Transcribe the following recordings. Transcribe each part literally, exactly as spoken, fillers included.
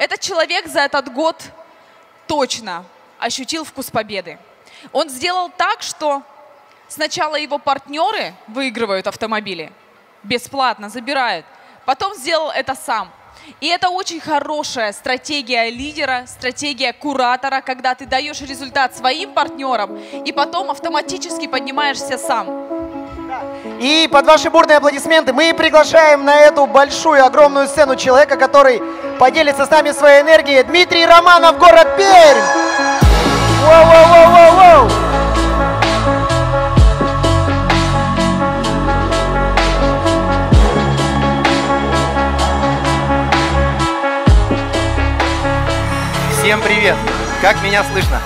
Этот человек за этот год точно ощутил вкус победы. Он сделал так, что сначала его партнеры выигрывают автомобили, бесплатно забирают, потом сделал это сам. И это очень хорошая стратегия лидера, стратегия куратора, когда ты даешь результат своим партнерам и потом автоматически поднимаешься сам. И под ваши бурные аплодисменты мы приглашаем на эту большую, огромную сцену человека, который поделится с нами своей энергией. Дмитрий Романов, город Пермь! Воу-воу-воу-воу-воу! Всем привет! Как меня слышно?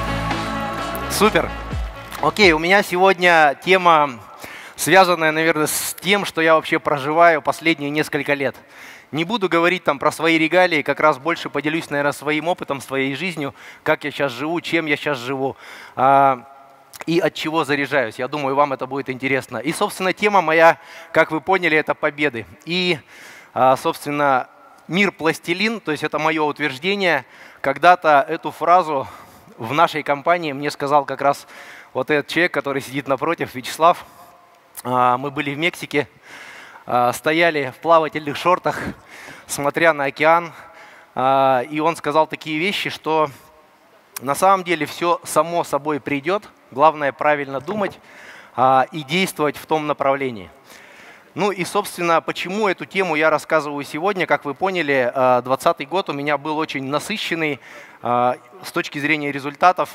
Супер! Окей, у меня сегодня тема, связанная, наверное, с тем, что я вообще проживаю последние несколько лет. Не буду говорить там про свои регалии, как раз больше поделюсь, наверное, своим опытом, своей жизнью, как я сейчас живу, чем я сейчас живу а, и от чего заряжаюсь. Я думаю, вам это будет интересно. И, собственно, тема моя, как вы поняли, это победы. И, а, собственно, мир пластилин, то есть это мое утверждение. Когда-то эту фразу в нашей компании мне сказал как раз вот этот человек, который сидит напротив, Вячеслав. Мы были в Мексике, стояли в плавательных шортах, смотря на океан. И он сказал такие вещи, что на самом деле все само собой придет. Главное правильно думать и действовать в том направлении. Ну и, собственно, почему эту тему я рассказываю сегодня. Как вы поняли, двадцатый год у меня был очень насыщенный с точки зрения результатов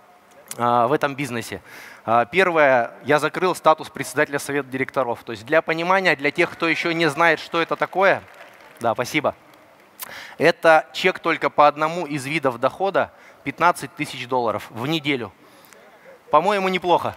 в этом бизнесе. Первое, я закрыл статус председателя совета директоров. То есть для понимания, для тех, кто еще не знает, что это такое, да, спасибо. Это чек только по одному из видов дохода пятнадцать тысяч долларов в неделю. По-моему, неплохо.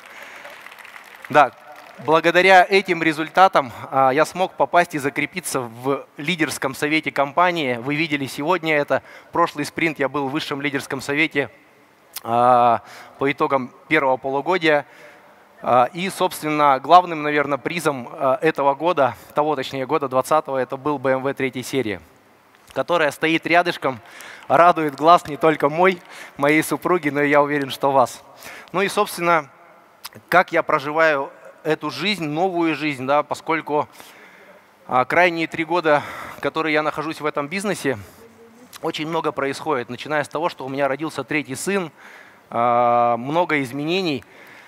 Да. Благодаря этим результатам а, я смог попасть и закрепиться в лидерском совете компании. Вы видели сегодня это. Прошлый спринт я был в высшем лидерском совете а, по итогам первого полугодия. А, и, собственно, главным, наверное, призом а, этого года, того, точнее, года двадцатого, это был бэ эм вэ третьей серии, которая стоит рядышком, радует глаз не только мой, моей супруги, но и я уверен, что вас. Ну и, собственно, как я проживаю эту жизнь, новую жизнь, да, поскольку а, крайние три года, которые я нахожусь в этом бизнесе, очень много происходит, начиная с того, что у меня родился третий сын, а, много изменений.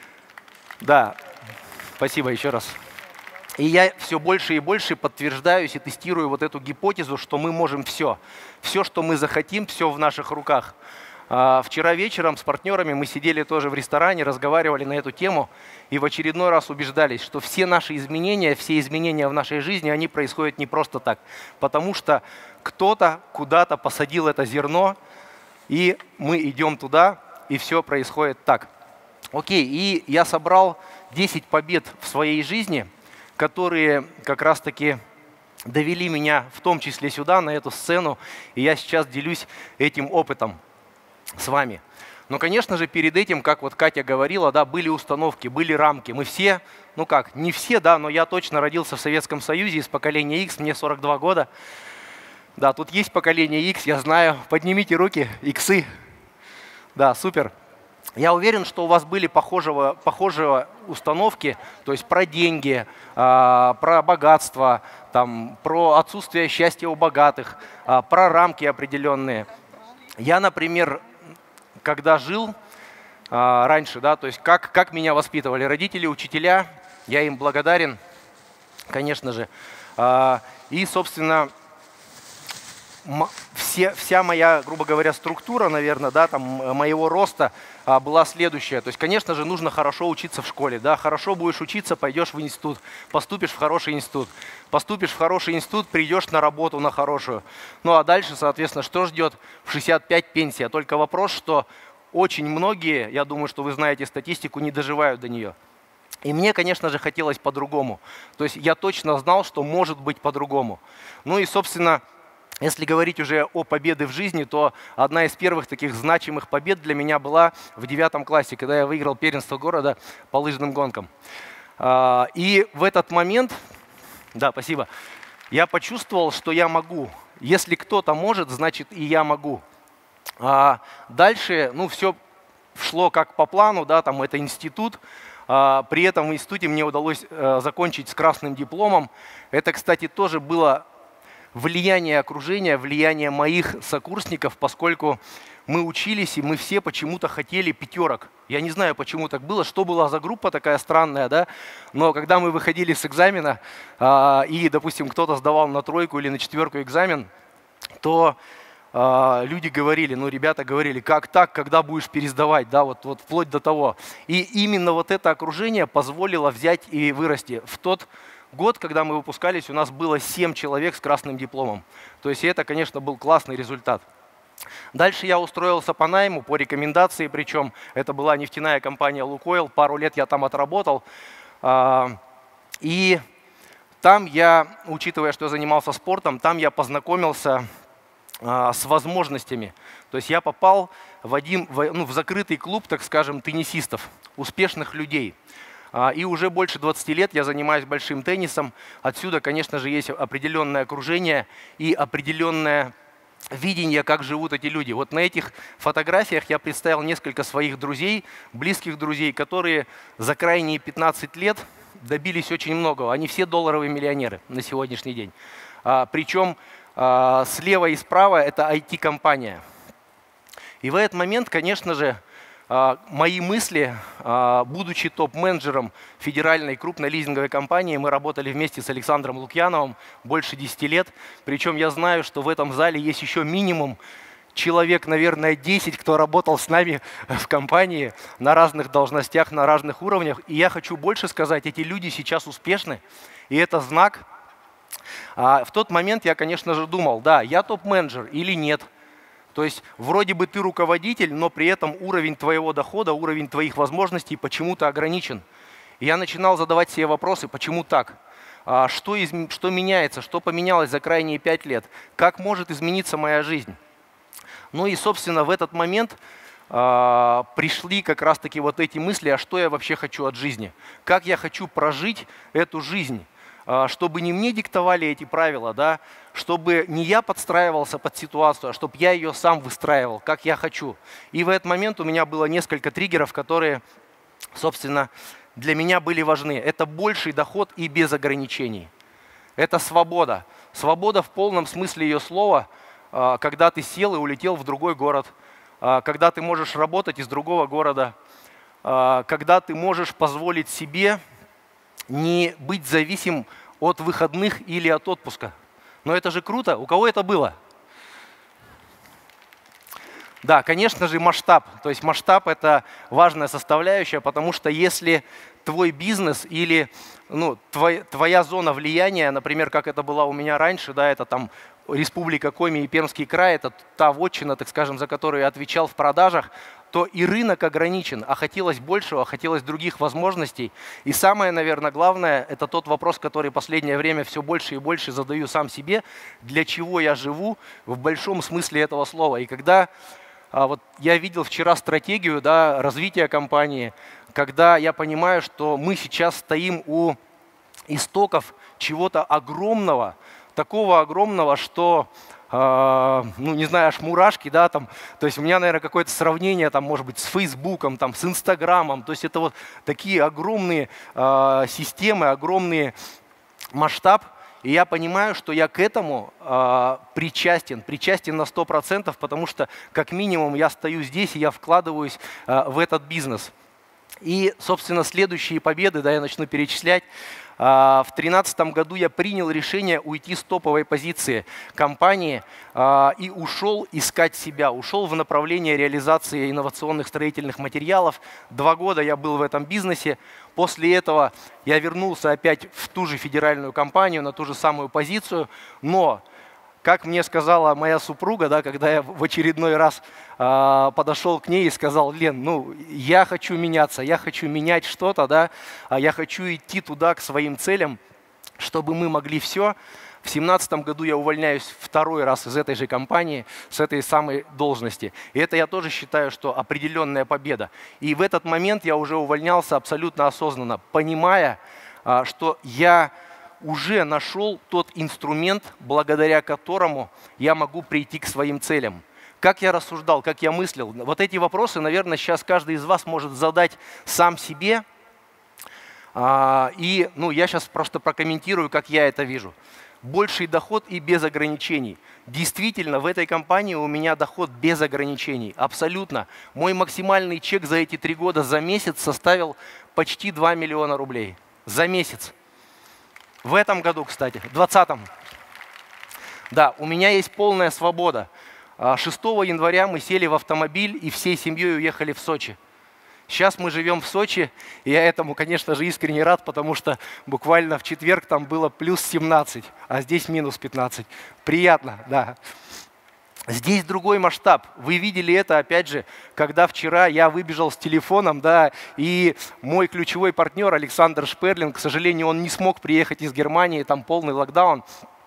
Да, спасибо еще раз. И я все больше и больше подтверждаюсь и тестирую вот эту гипотезу, что мы можем все. Все, что мы захотим, все в наших руках. Вчера вечером с партнерами мы сидели тоже в ресторане, разговаривали на эту тему и в очередной раз убеждались, что все наши изменения, все изменения в нашей жизни, они происходят не просто так. Потому что кто-то куда-то посадил это зерно, и мы идем туда, и все происходит так. Окей, и я собрал десять побед в своей жизни, которые как раз-таки довели меня в том числе сюда, на эту сцену, и я сейчас делюсь этим опытом с вами. Но, конечно же, перед этим, как вот Катя говорила, да, были установки, были рамки. Мы все, ну как, не все, да, но я точно родился в Советском Союзе из поколения X, мне сорок два года. Да, тут есть поколение X, я знаю. Поднимите руки, иксы. Да, супер. Я уверен, что у вас были похожего, похожие установки, то есть про деньги, э, про богатство, там, про отсутствие счастья у богатых, э, про рамки определенные. Я, например, когда жил а, раньше, да, то есть как, как меня воспитывали родители, учителя, я им благодарен, конечно же. А, и, собственно, все, вся моя, грубо говоря, структура, наверное, да, там, моего роста а, была следующая. То есть, конечно же, нужно хорошо учиться в школе. Да, хорошо будешь учиться, пойдешь в институт, поступишь в хороший институт. Поступишь в хороший институт, придешь на работу на хорошую. Ну а дальше, соответственно, что ждет? В шестьдесят пять пенсия. Только вопрос, что очень многие, я думаю, что вы знаете статистику, не доживают до нее. И мне, конечно же, хотелось по-другому. То есть я точно знал, что может быть по-другому. Ну и, собственно, если говорить уже о победе в жизни, то одна из первых таких значимых побед для меня была в девятом классе, когда я выиграл первенство города по лыжным гонкам. И в этот момент, да, спасибо, я почувствовал, что я могу. если кто-то может, значит и я могу. А дальше, ну, все шло как по плану, да, там это институт. А, при этом в институте мне удалось а, закончить с красным дипломом. Это, кстати, тоже было влияние окружения, влияние моих сокурсников, поскольку мы учились, и мы все почему-то хотели пятерок. Я не знаю, почему так было, что была за группа такая странная, да? Но когда мы выходили с экзамена, а, и, допустим, кто-то сдавал на тройку или на четверку экзамен, то а, люди говорили, ну, ребята говорили, как так, когда будешь пересдавать, да, вот, вот вплоть до того. И именно вот это окружение позволило взять и вырасти. В тот год, когда мы выпускались, у нас было семь человек с красным дипломом. То есть это, конечно, был классный результат. Дальше я устроился по найму, по рекомендации, причем это была нефтяная компания «Лукойл», пару лет я там отработал. И там я, учитывая, что я занимался спортом, там я познакомился с возможностями. То есть я попал в, один, в, ну, в закрытый клуб, так скажем, теннисистов, успешных людей. И уже больше двадцати лет я занимаюсь большим теннисом. Отсюда, конечно же, есть определенное окружение и определенное видение, как живут эти люди. Вот на этих фотографиях я представил несколько своих друзей, близких друзей, которые за крайние пятнадцать лет добились очень многого. Они все долларовые миллионеры на сегодняшний день. А, причем а, слева и справа это ай ти-компания. И в этот момент, конечно же, а, мои мысли, а, будучи топ-менеджером федеральной крупной лизинговой компании, мы работали вместе с Александром Лукьяновым больше десяти лет. Причем я знаю, что в этом зале есть еще минимум человек, наверное, десять, кто работал с нами в компании на разных должностях, на разных уровнях. И я хочу больше сказать, эти люди сейчас успешны, и это знак. А в тот момент я, конечно же, думал, да, я топ-менеджер или нет. То есть вроде бы ты руководитель, но при этом уровень твоего дохода, уровень твоих возможностей почему-то ограничен. И я начинал задавать себе вопросы, почему так? А что, из, что меняется, что поменялось за крайние пять лет? Как может измениться моя жизнь? Ну и, собственно, в этот момент а, пришли как раз-таки вот эти мысли, а что я вообще хочу от жизни? Как я хочу прожить эту жизнь? Чтобы не мне диктовали эти правила, да, чтобы не я подстраивался под ситуацию, а чтобы я ее сам выстраивал, как я хочу. И в этот момент у меня было несколько триггеров, которые, собственно, для меня были важны. Это больший доход и без ограничений. Это свобода. Свобода в полном смысле ее слова, когда ты сел и улетел в другой город, когда ты можешь работать из другого города, когда ты можешь позволить себе не быть зависим от выходных или от отпуска. Но это же круто. У кого это было? Да, конечно же, масштаб. То есть масштаб – это важная составляющая, потому что если твой бизнес или ну, твой, твоя зона влияния, например, как это была у меня раньше, да, это там Республика Коми и Пермский край, это та вотчина, так скажем, за которую я отвечал в продажах, то и рынок ограничен, а хотелось большего, хотелось других возможностей. И самое, наверное, главное, это тот вопрос, который в последнее время все больше и больше задаю сам себе, для чего я живу в большом смысле этого слова. И когда а, вот я видел вчера стратегию, да, развития компании, когда я понимаю, что мы сейчас стоим у истоков чего-то огромного, такого огромного, что ну, не знаю, аж мурашки, да, там, то есть у меня, наверное, какое-то сравнение, там, может быть, с Фейсбуком, там, с Инстаграмом, то есть это вот такие огромные э, системы, огромный масштаб, и я понимаю, что я к этому э, причастен, причастен на сто процентов, потому что, как минимум, я стою здесь, и я вкладываюсь э, в этот бизнес. И, собственно, следующие победы, да, я начну перечислять. В две тысячи тринадцатом году я принял решение уйти с топовой позиции компании и ушел искать себя, ушел в направление реализации инновационных строительных материалов. Два года я был в этом бизнесе. После этого я вернулся опять в ту же федеральную компанию, на ту же самую позицию, но как мне сказала моя супруга, да, когда я в очередной раз э, подошел к ней и сказал: Лен, ну, я хочу меняться, я хочу менять что-то, да, я хочу идти туда, к своим целям, чтобы мы могли все. В две тысячи семнадцатом году я увольняюсь второй раз из этой же компании, с этой самой должности. И это я тоже считаю, что определенная победа. И в этот момент я уже увольнялся абсолютно осознанно, понимая, э, что я уже нашел тот инструмент, благодаря которому я могу прийти к своим целям. Как я рассуждал, как я мыслил. Вот эти вопросы, наверное, сейчас каждый из вас может задать сам себе. И ну, я сейчас просто прокомментирую, как я это вижу. Больший доход и без ограничений. Действительно, в этой компании у меня доход без ограничений. Абсолютно. Мой максимальный чек за эти три года за месяц составил почти два миллиона рублей. За месяц. В этом году, кстати, в двадцатом. Да, у меня есть полная свобода. шестого января мы сели в автомобиль и всей семьей уехали в Сочи. Сейчас мы живем в Сочи, и я этому, конечно же, искренне рад, потому что буквально в четверг там было плюс семнадцать, а здесь минус пятнадцать. Приятно, да. Здесь другой масштаб. Вы видели это, опять же, когда вчера я выбежал с телефоном, да, и мой ключевой партнер Александр Шперлин, к сожалению, он не смог приехать из Германии, там полный локдаун,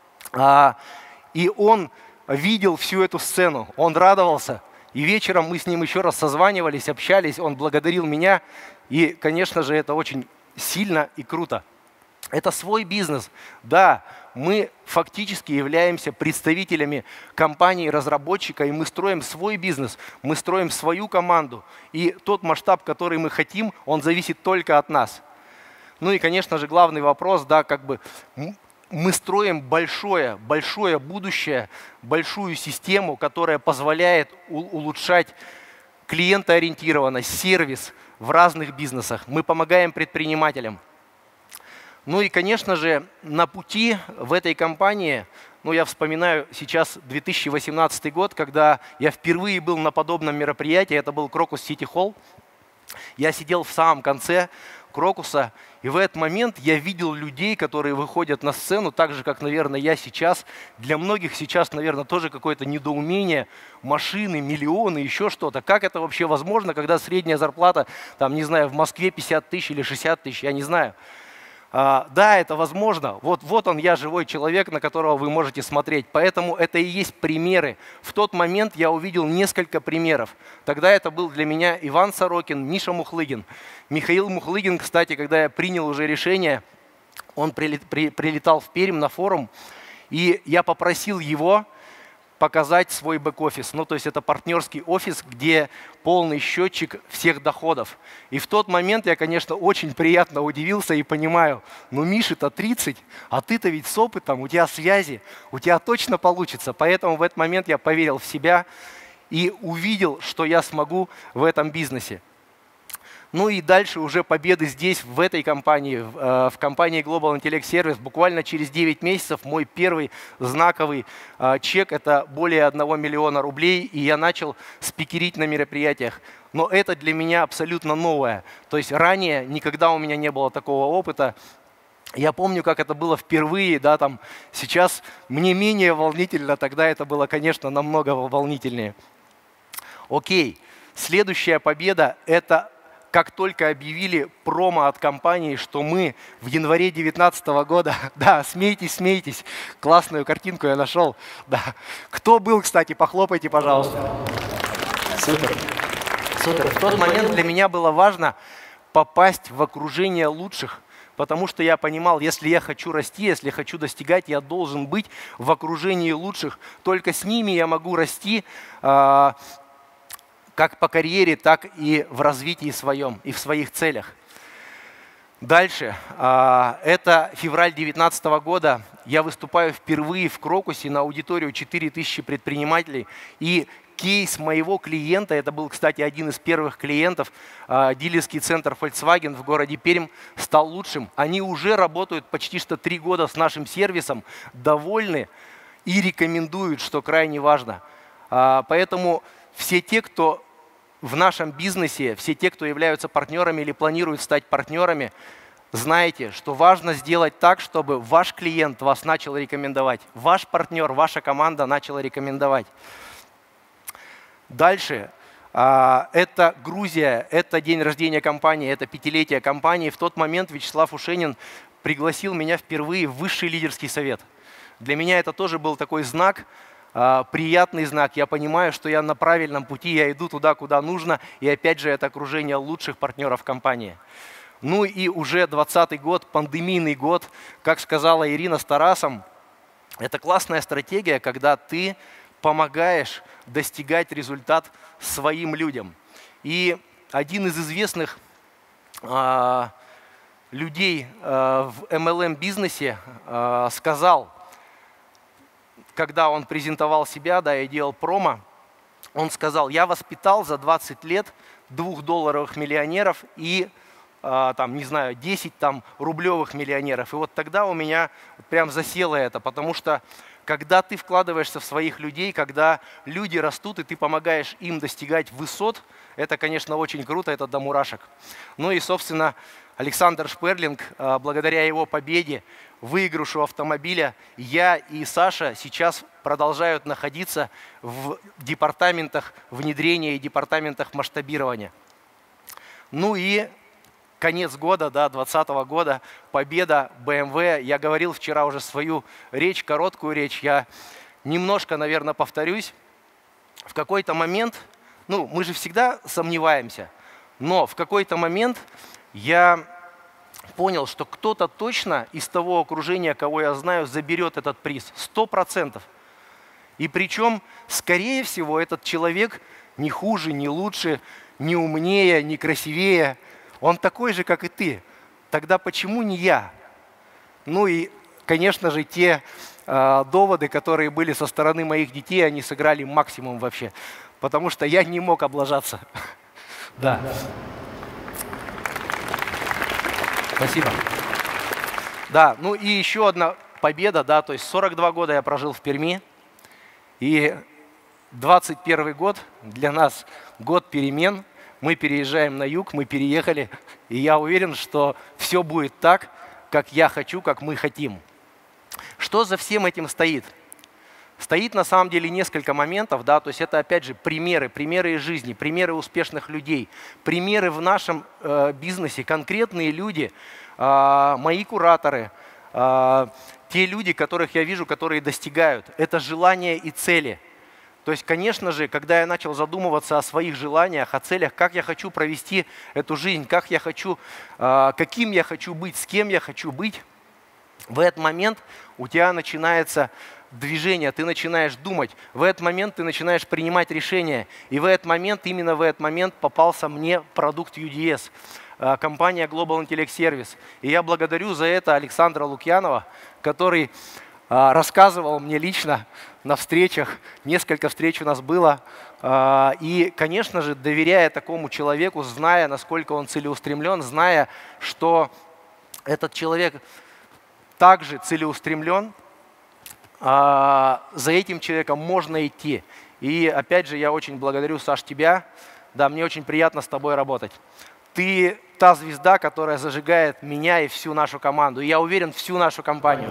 а, и он видел всю эту сцену, он радовался. И вечером мы с ним еще раз созванивались, общались, он благодарил меня. И, конечно же, это очень сильно и круто. Это свой бизнес. Да, мы фактически являемся представителями компании-разработчика, и мы строим свой бизнес, мы строим свою команду. И тот масштаб, который мы хотим, он зависит только от нас. Ну и, конечно же, главный вопрос, да, как бы... Мы строим большое, большое будущее, большую систему, которая позволяет улучшать клиентоориентированность, сервис в разных бизнесах. Мы помогаем предпринимателям. Ну и, конечно же, на пути в этой компании, ну я вспоминаю сейчас две тысячи восемнадцатый год, когда я впервые был на подобном мероприятии, это был Крокус Сити Холл. Я сидел в самом конце Крокуса, и в этот момент я видел людей, которые выходят на сцену, так же, как, наверное, я сейчас. Для многих сейчас, наверное, тоже какое-то недоумение. Машины, миллионы, еще что-то. Как это вообще возможно, когда средняя зарплата, там, не знаю, в Москве пятьдесят тысяч или шестьдесят тысяч, я не знаю. А, да, это возможно. Вот, вот он, я живой человек, на которого вы можете смотреть. Поэтому это и есть примеры. В тот момент я увидел несколько примеров. Тогда это был для меня Иван Сорокин, Миша Мухлыгин. Михаил Мухлыгин, кстати, когда я принял уже решение, он прилетал в Пермь на форум, и я попросил его показать свой бэк-офис. Ну, то есть это партнерский офис, где полный счетчик всех доходов. И в тот момент я, конечно, очень приятно удивился и понимаю, ну, Мише-то тридцать, а ты-то ведь с опытом, у тебя связи, у тебя точно получится. Поэтому в этот момент я поверил в себя и увидел, что я смогу в этом бизнесе. Ну и дальше уже победы здесь, в этой компании, в компании Global Intellect Service. Буквально через девять месяцев мой первый знаковый чек – это более одного миллиона рублей, и я начал спикерить на мероприятиях. Но это для меня абсолютно новое. То есть ранее никогда у меня не было такого опыта. Я помню, как это было впервые, да, там, сейчас мне менее волнительно, тогда это было, конечно, намного волнительнее. Окей, следующая победа – это… Как только объявили промо от компании, что мы в январе две тысячи девятнадцатого года, да, смейтесь, смейтесь, классную картинку я нашел, да. Кто был, кстати, похлопайте, пожалуйста. Супер, супер. В тот момент для меня было важно попасть в окружение лучших, потому что я понимал, если я хочу расти, если я хочу достигать, я должен быть в окружении лучших. Только с ними я могу расти, как по карьере, так и в развитии своем, и в своих целях. Дальше. Это февраль две тысячи девятнадцатого года. Я выступаю впервые в Крокусе на аудиторию четыре тысячи предпринимателей. И кейс моего клиента, это был, кстати, один из первых клиентов, дилерский центр Volkswagen в городе Пермь, стал лучшим. Они уже работают почти что три года с нашим сервисом, довольны и рекомендуют, что крайне важно. Поэтому все те, кто в нашем бизнесе, все те, кто являются партнерами или планируют стать партнерами, знайте, что важно сделать так, чтобы ваш клиент вас начал рекомендовать, ваш партнер, ваша команда начала рекомендовать. Дальше. Это Грузия, это день рождения компании, это пятилетие компании. В тот момент Вячеслав Ушенин пригласил меня впервые в высший лидерский совет. Для меня это тоже был такой знак, приятный знак. Я понимаю, что я на правильном пути, я иду туда, куда нужно. И опять же, это окружение лучших партнеров компании. Ну и уже двадцатый год, пандемийный год, как сказала Ирина с Тарасом, это классная стратегия, когда ты помогаешь достигать результат своим людям. И один из известных э, людей э, в эм эл эм-бизнесе э, сказал, когда он презентовал себя, да, и делал промо, он сказал: я воспитал за двадцать лет двухдолларовых миллионеров и, э, там, не знаю, десять там, рублевых миллионеров. И вот тогда у меня прям засело это, потому что когда ты вкладываешься в своих людей, когда люди растут, и ты помогаешь им достигать высот, это, конечно, очень круто, это до мурашек. Ну и, собственно, Александр Шперлинг, благодаря его победе, выигрышу автомобиля, я и Саша сейчас продолжают находиться в департаментах внедрения и департаментах масштабирования. Ну и конец года, да, двадцатого года, победа бэ эм вэ. Я говорил вчера уже свою речь, короткую речь. Я немножко, наверное, повторюсь. В какой-то момент, ну, мы же всегда сомневаемся, но в какой-то момент я понял, что кто-то точно из того окружения, кого я знаю, заберет этот приз. Сто процентов. И причем, скорее всего, этот человек не хуже, не лучше, не умнее, не красивее. Он такой же, как и ты. Тогда почему не я? Ну и, конечно же, те э, доводы, которые были со стороны моих детей, они сыграли максимум вообще. Потому что я не мог облажаться. Да. Спасибо. Да, ну и еще одна победа, да, то есть сорок два года я прожил в Перми. И двадцать первый год для нас год перемен. Мы переезжаем на юг, мы переехали, и я уверен, что все будет так, как я хочу, как мы хотим. Что за всем этим стоит? Стоит на самом деле несколько моментов, да, то есть это опять же примеры, примеры из жизни, примеры успешных людей, примеры в нашем э, бизнесе, конкретные люди, э, мои кураторы, э, те люди, которых я вижу, которые достигают. Это желания и цели. То есть, конечно же, когда я начал задумываться о своих желаниях, о целях, как я хочу провести эту жизнь, как я хочу, э, каким я хочу быть, с кем я хочу быть, в этот момент у тебя начинается движение, ты начинаешь думать, в этот момент ты начинаешь принимать решения. И в этот момент, именно в этот момент попался мне продукт ю ди эс, э, компания Global Intellect Service. И я благодарю за это Александра Лукьянова, который э, рассказывал мне лично на встречах, несколько встреч у нас было. И, конечно же, доверяя такому человеку, зная, насколько он целеустремлен, зная, что этот человек также целеустремлен, за этим человеком можно идти. И, опять же, я очень благодарю, Саш, тебя. Да, мне очень приятно с тобой работать. Ты та звезда, которая зажигает меня и всю нашу команду. И я уверен, всю нашу компанию.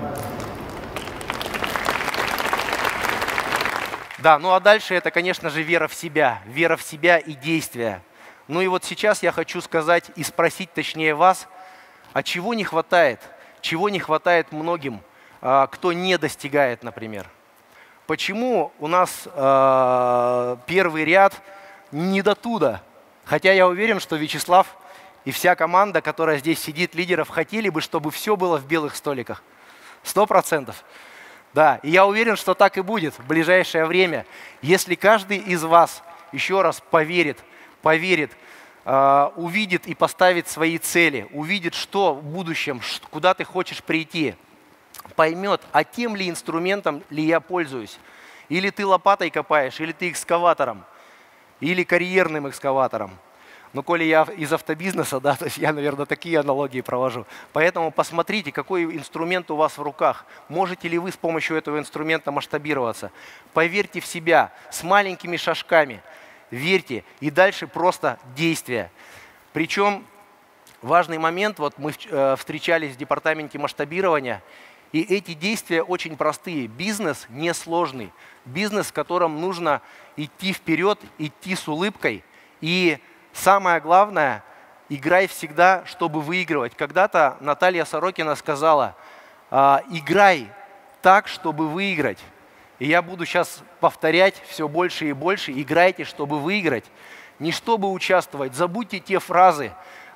Да, ну а дальше это, конечно же, вера в себя. Вера в себя и действия. Ну и вот сейчас я хочу сказать и спросить, точнее, вас, а чего не хватает? Чего не хватает многим, кто не достигает, например? Почему у нас э, первый ряд не до туда? Хотя я уверен, что Вячеслав и вся команда, которая здесь сидит, лидеров, хотели бы, чтобы все было в белых столиках. Сто процентов. Да, и я уверен, что так и будет в ближайшее время. Если каждый из вас еще раз поверит, поверит, э, увидит и поставит свои цели, увидит, что в будущем, куда ты хочешь прийти, поймет, а тем ли инструментом ли я пользуюсь. Или ты лопатой копаешь, или ты экскаватором, или карьерным экскаватором. Но коли я из автобизнеса, да, то есть я, наверное, такие аналогии провожу. Поэтому посмотрите, какой инструмент у вас в руках. Можете ли вы с помощью этого инструмента масштабироваться. Поверьте в себя с маленькими шажками. Верьте. И дальше просто действия. Причем важный момент, вот мы встречались в департаменте масштабирования, и эти действия очень простые. Бизнес несложный. Бизнес, в котором нужно идти вперед, идти с улыбкой. И самое главное, играй всегда, чтобы выигрывать. Когда-то Наталья Сорокина сказала, играй так, чтобы выиграть. И я буду сейчас повторять все больше и больше. Играйте, чтобы выиграть. Не чтобы участвовать. Забудьте те фразы,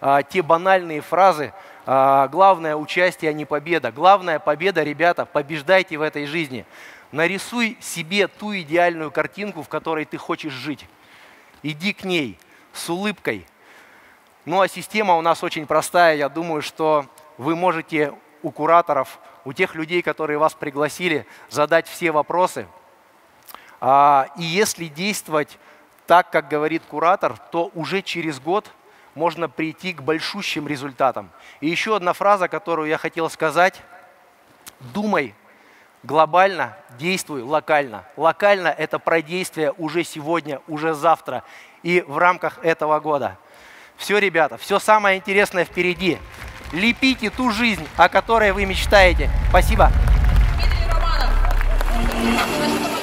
а, те банальные фразы. А, главное участие, а не победа. Главная победа, ребята, побеждайте в этой жизни. Нарисуй себе ту идеальную картинку, в которой ты хочешь жить. Иди к ней с улыбкой. Ну а система у нас очень простая. Я думаю, что вы можете у кураторов, у тех людей, которые вас пригласили, задать все вопросы. И если действовать так, как говорит куратор, то уже через год можно прийти к большущим результатам. И еще одна фраза, которую я хотел сказать. Думай глобально, действуй локально. Локально – это про действие уже сегодня, уже завтра и в рамках этого года. Все, ребята, все самое интересное впереди. Лепите ту жизнь, о которой вы мечтаете. Спасибо. Дмитрий Романов.